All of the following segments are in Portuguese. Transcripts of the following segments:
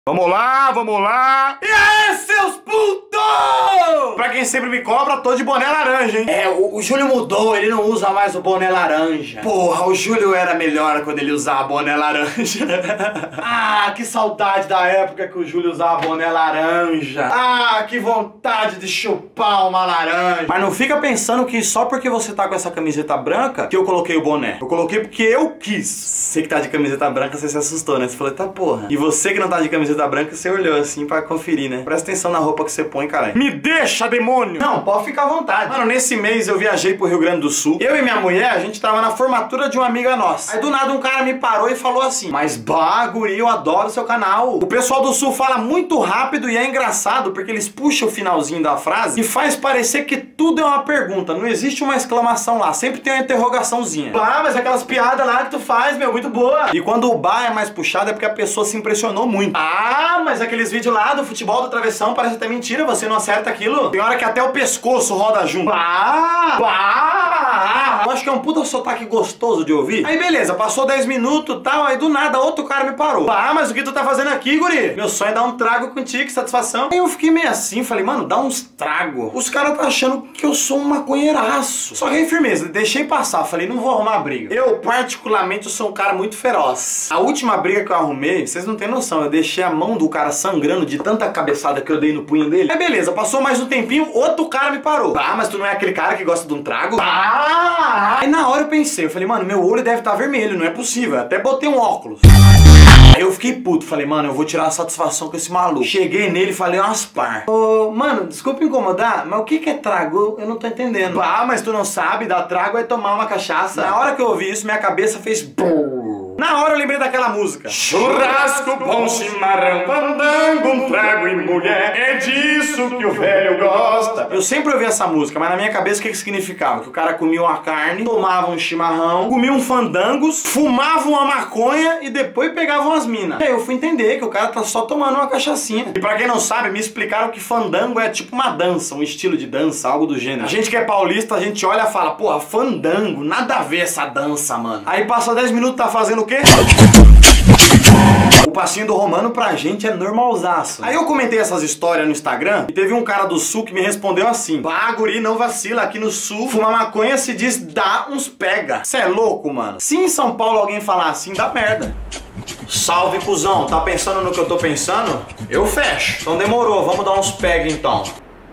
Vamos lá, vamos lá! E aí, seus putos! Pra quem sempre me cobra, tô de boné laranja, hein? É, o Júlio mudou, ele não usa mais o boné laranja. Porra, o Júlio era melhor quando ele usava boné laranja. Ah, que saudade da época que o Júlio usava boné laranja. Ah, que vontade de chupar uma laranja. Mas não fica pensando que só porque você tá com essa camiseta branca que eu coloquei o boné. Eu coloquei porque eu quis. Você que tá de camiseta branca, você se assustou, né? Você falou, tá porra. E você que não tá de camiseta branca, você olhou assim pra conferir, né? Presta atenção na roupa que você põe, caralho. Me deixa, demônio! Não, pode ficar à vontade. Mano, nesse mês eu viajei pro Rio Grande do Sul. Eu e minha mulher, a gente tava na formatura de uma amiga nossa. Aí do nada um cara me parou e falou assim: mas bah, guri, eu adoro seu canal. O pessoal do Sul fala muito rápido e é engraçado porque eles puxam o finalzinho da frase e faz parecer que tudo é uma pergunta. Não existe uma exclamação lá, sempre tem uma interrogaçãozinha. Bah, mas aquelas piadas lá que tu faz, meu, muito boa. E quando o bah é mais puxado é porque a pessoa se impressionou muito. Ah, mas aqueles vídeos lá do futebol do travessão parece até mentira, você não acerta aquilo. Tem hora que até o pescoço roda junto. Bah, bah. Eu acho que é um puta sotaque gostoso de ouvir. Aí beleza, passou 10 minutos e tal, aí do nada outro cara me parou. Bah, mas o que tu tá fazendo aqui, guri? Meu sonho é dar um trago contigo, que satisfação. Aí eu fiquei meio assim, falei, mano, dá uns trago. Os caras tá achando que eu sou um maconheiraço. Só que aí firmeza, deixei passar, falei, não vou arrumar briga. Eu particularmente sou um cara muito feroz. A última briga que eu arrumei, vocês não tem noção, eu deixei a mão do cara sangrando de tanta cabeçada que eu dei no punho dele. Aí beleza, passou mais um tempinho, outro cara me parou. Ah, mas tu não é aquele cara que gosta de um trago? Ah! Aí na hora eu pensei, eu falei, mano, meu olho deve estar vermelho, não é possível. Eu até botei um óculos. Aí eu fiquei puto, falei, mano, eu vou tirar a satisfação com esse maluco. Cheguei nele e falei umas par. Ô, mano, desculpa incomodar, mas o que é trago? Eu não tô entendendo. Ah, mas tu não sabe, dar trago é tomar uma cachaça. Na hora que eu ouvi isso, minha cabeça fez brrr. Na hora eu lembrei daquela música. Churrasco, pão, chimarrão, fandango, um trago e mulher. É disso que o velho gosta. Eu sempre ouvi essa música, mas na minha cabeça o que significava? Que o cara comia uma carne, tomava um chimarrão, comia um fandangos, fumava uma maconha e depois pegava umas minas. Aí eu fui entender que o cara tá só tomando uma cachaçinha. E pra quem não sabe, me explicaram que fandango é tipo uma dança, um estilo de dança, algo do gênero. A gente que é paulista, a gente olha e fala, porra, fandango, nada a ver essa dança, mano. Aí passa 10 minutos, tá fazendo o quê? O passinho do Romano pra gente é normalzaço. Aí eu comentei essas histórias no Instagram e teve um cara do Sul que me respondeu assim: bah, guri, não vacila, aqui no Sul fumar maconha se diz dá uns pega. Cê é louco, mano? Se em São Paulo alguém falar assim, dá merda. Salve, cuzão, tá pensando no que eu tô pensando? Eu fecho. Então demorou, vamos dar uns pega então.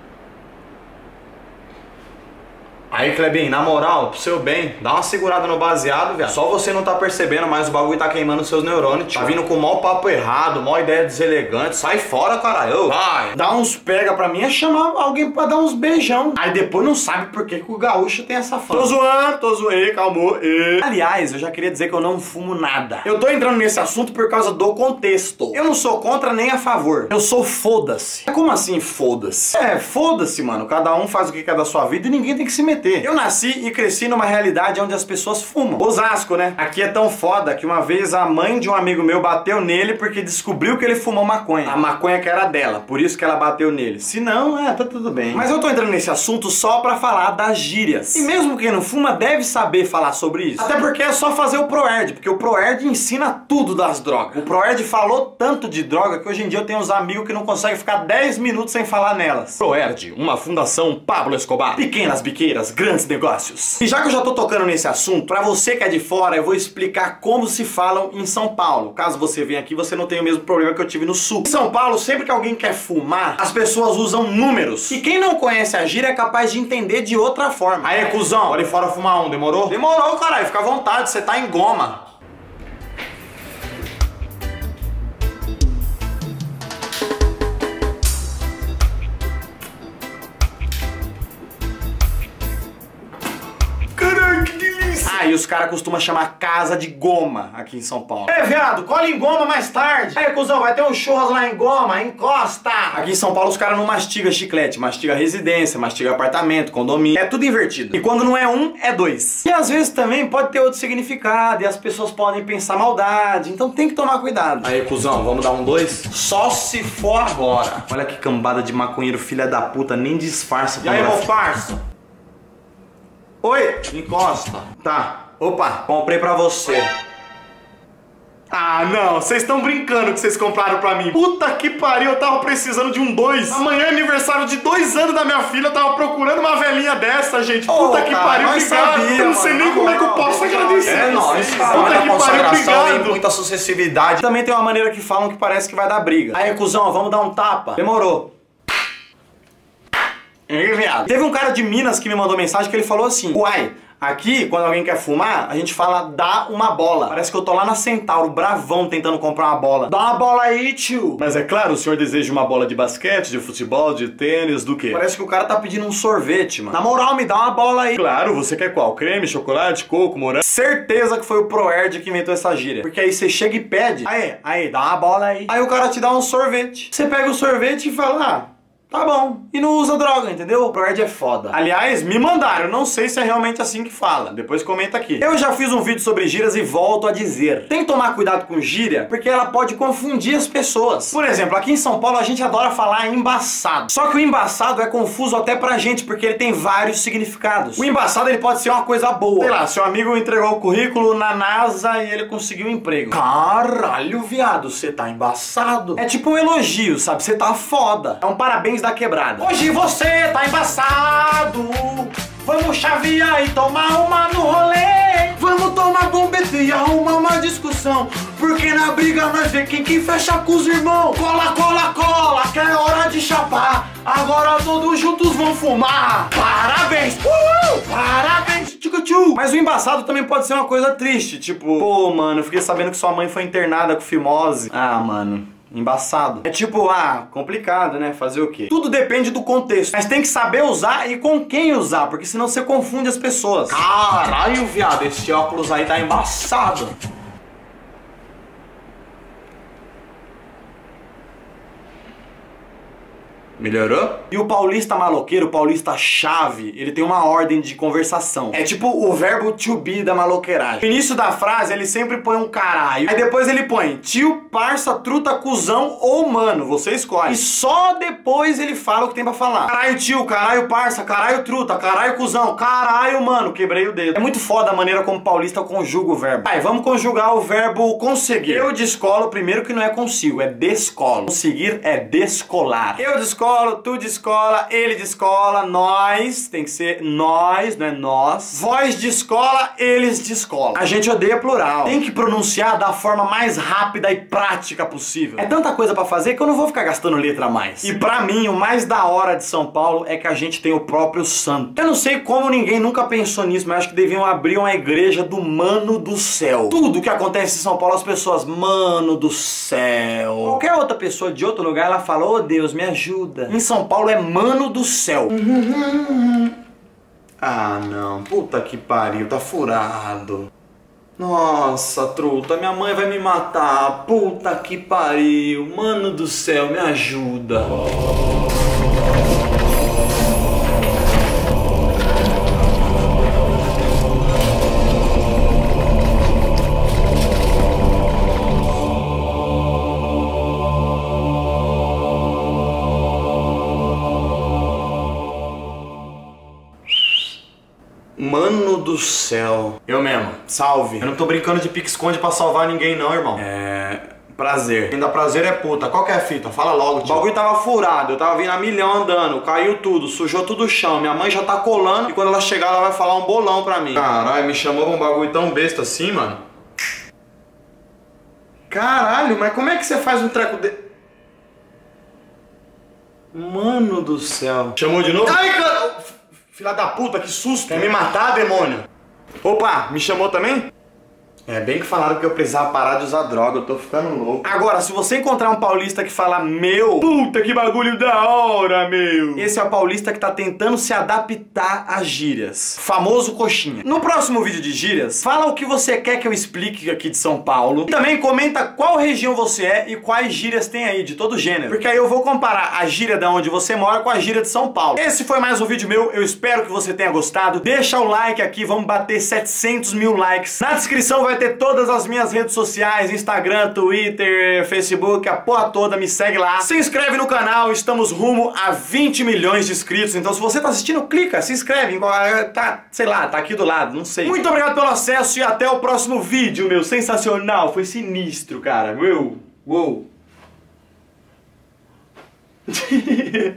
Aí, Clebinho, na moral, pro seu bem, dá uma segurada no baseado, velho. Só você não tá percebendo, mas o bagulho tá queimando seus neurônios, tio. Tá vindo com o maior papo errado, maior ideia deselegante. Sai fora, caralho. Vai. Dá uns pega pra mim é chamar alguém pra dar uns beijão. Aí depois não sabe por que o gaúcho tem essa fama. Tô zoando, calmou. Aliás, eu já queria dizer que eu não fumo nada. Eu tô entrando nesse assunto por causa do contexto. Eu não sou contra nem a favor. Eu sou foda-se. Como assim foda-se? É, foda-se, mano. Cada um faz o que quer da sua vida e ninguém tem que se meter. Eu nasci e cresci numa realidade onde as pessoas fumam. Osasco, né? Aqui é tão foda que uma vez a mãe de um amigo meu bateu nele porque descobriu que ele fumou maconha. A maconha que era dela, por isso que ela bateu nele. Se não, tá tudo bem. Mas eu tô entrando nesse assunto só pra falar das gírias. E mesmo quem não fuma deve saber falar sobre isso. Até porque é só fazer o ProErd, porque o ProErd ensina tudo das drogas. O ProErd falou tanto de droga que hoje em dia eu tenho uns amigos que não conseguem ficar 10 minutos sem falar nelas. ProErd, uma fundação Pablo Escobar. Pequenas biqueiras, grandes negócios. E já que eu já tô tocando nesse assunto, pra você que é de fora, eu vou explicar como se falam em São Paulo. Caso você venha aqui, você não tenha o mesmo problema que eu tive no Sul. Em São Paulo, sempre que alguém quer fumar, as pessoas usam números. E quem não conhece a gíria é capaz de entender de outra forma. Aí, cuzão, ali fora fumar um, demorou? Demorou, caralho, fica à vontade, você tá em goma. E os caras costumam chamar casa de goma aqui em São Paulo. É, viado, cola em goma mais tarde. Aí, cuzão, vai ter um churras lá em goma, encosta. Aqui em São Paulo os caras não mastigam chiclete, mastiga residência, mastiga apartamento, condomínio. É tudo invertido. E quando não é um, é dois. E às vezes também pode ter outro significado e as pessoas podem pensar maldade. Então tem que tomar cuidado. Aí, cuzão, vamos dar um dois? Só se for agora. Olha que cambada de maconheiro filha da puta, nem disfarça. E aí, meu parça? Oi, encosta. Tá. Opa, comprei pra você. Ah, não, vocês estão brincando que vocês compraram pra mim. Puta que pariu, eu tava precisando de um 2. Amanhã é aniversário de 2 anos da minha filha, eu tava procurando uma velhinha dessa, gente. Puta que pariu, obrigado. Eu não sei nem como é que eu posso agradecer. É nóis, Puta que pariu, obrigado. Muita sucessividade. Também tem uma maneira que falam que parece que vai dar briga. Aí, cuzão, vamos dar um tapa. Demorou. Teve um cara de Minas que me mandou mensagem que ele falou assim: uai, aqui, quando alguém quer fumar, a gente fala dá uma bola. Parece que eu tô lá na Centauro, bravão, tentando comprar uma bola. Dá uma bola aí, tio. Mas é claro, o senhor deseja uma bola de basquete, de futebol, de tênis, do quê? Parece que o cara tá pedindo um sorvete, mano. Na moral, me dá uma bola aí. Claro, você quer qual? Creme, chocolate, coco, morango? Certeza que foi o Proerd que inventou essa gíria. Porque aí você chega e pede, aí, dá uma bola aí. Aí o cara te dá um sorvete. Você pega o sorvete e fala, tá bom. E não usa droga, entendeu? O Proerd é foda. Aliás, me mandaram. Não sei se é realmente assim que fala. Depois comenta aqui. Eu já fiz um vídeo sobre gírias e volto a dizer. Tem que tomar cuidado com gíria, porque ela pode confundir as pessoas. Por exemplo, aqui em São Paulo a gente adora falar embaçado. Só que o embaçado é confuso até pra gente, porque ele tem vários significados. O embaçado, ele pode ser uma coisa boa. Sei lá, seu amigo entregou o currículo na NASA e ele conseguiu um emprego. Caralho, viado, você tá embaçado. É tipo um elogio, sabe? Você tá foda. É um parabéns da quebrada. Hoje você tá embaçado. Vamos chavear e tomar uma no rolê. Vamos tomar bombeta e arrumar uma discussão, porque na briga nós vê quem que fecha com os irmãos. Cola, cola, cola, que é hora de chapar. Agora todos juntos vão fumar. Parabéns, parabéns, tchucu-tchu. Mas o embaçado também pode ser uma coisa triste, tipo, pô, mano, eu fiquei sabendo que sua mãe foi internada com fimose. Ah, mano, embaçado. É tipo, complicado, né? Fazer o quê? Tudo depende do contexto. Mas tem que saber usar e com quem usar, porque senão você confunde as pessoas. Caralho, viado, esse óculos aí tá embaçado. Melhorou? E o paulista maloqueiro, o paulista chave, ele tem uma ordem de conversação. É tipo o verbo to be da maloqueiragem. No início da frase, ele sempre põe um caralho. Aí depois ele põe tio, parça, truta, cuzão ou mano. Você escolhe. E só depois ele fala o que tem pra falar. Caralho tio, caralho parça, caralho truta, caralho cuzão, caralho mano. Quebrei o dedo. É muito foda a maneira como o paulista conjuga o verbo. Aí, vamos conjugar o verbo conseguir. Eu descolo, primeiro que não é consigo, é descolo. Conseguir é descolar. Eu descolo, tu descola, ele descola, nós, tem que ser nós, não é nós. Vós descola, eles descolam. A gente odeia plural. Tem que pronunciar da forma mais rápida e prática possível. É tanta coisa pra fazer que eu não vou ficar gastando letra a mais. E pra mim, o mais da hora de São Paulo é que a gente tem o próprio santo. Eu não sei como ninguém nunca pensou nisso, mas acho que deviam abrir uma igreja do Mano do Céu. Tudo que acontece em São Paulo, as pessoas, Mano do Céu. Qualquer outra pessoa de outro lugar, ela fala, ô Deus, me ajuda. Em São Paulo é Mano do Céu. Ah, não. Puta que pariu, tá furado. Nossa, truta, minha mãe vai me matar. Puta que pariu. Mano do céu, me ajuda. Mano do céu. Eu mesmo, salve. Eu não tô brincando de pique-esconde pra salvar ninguém não, irmão. Prazer. Quem dá prazer é puta. Qual que é a fita? Fala logo, tio. O bagulho tava furado, eu tava vindo a milhão andando, caiu tudo, sujou tudo o chão. Minha mãe já tá colando e quando ela chegar ela vai falar um bolão pra mim. Caralho, me chamou pra um bagulho tão besta assim, mano. Caralho, mas como é que você faz um treco de... Mano do céu. Chamou de novo? Ai, cara... Filha da puta, que susto! Quer me matar, demônio? Opa, me chamou também? É, bem que falaram que eu precisava parar de usar droga, eu tô ficando louco. Agora, se você encontrar um paulista que fala meu, puta que bagulho da hora, meu. Esse é o paulista que tá tentando se adaptar às gírias. Famoso coxinha. No próximo vídeo de gírias, fala o que você quer que eu explique aqui de São Paulo. E também comenta qual região você é e quais gírias tem aí, de todo gênero. Porque aí eu vou comparar a gíria da onde você mora com a gíria de São Paulo. Esse foi mais um vídeo meu, eu espero que você tenha gostado. Deixa o like aqui, vamos bater 700 mil likes. Na descrição vai vai ter todas as minhas redes sociais, Instagram, Twitter, Facebook, a porra toda, me segue lá. Se inscreve no canal, estamos rumo a 20 milhões de inscritos, então se você tá assistindo, clica, se inscreve, tá, sei lá, tá aqui do lado, não sei. Muito obrigado pelo acesso e até o próximo vídeo, meu, sensacional, foi sinistro, cara, meu, uou.